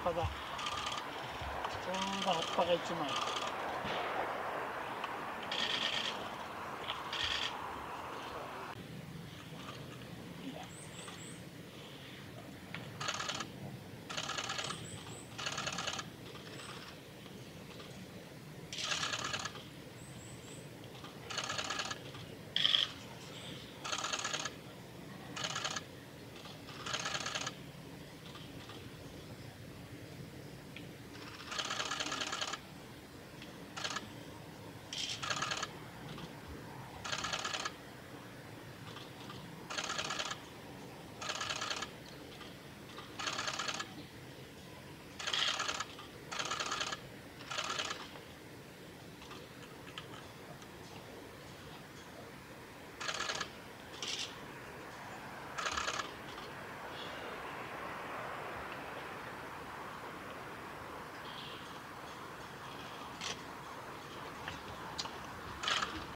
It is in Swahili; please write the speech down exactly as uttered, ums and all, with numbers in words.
葉だ。ちょうど葉っぱがいちまい。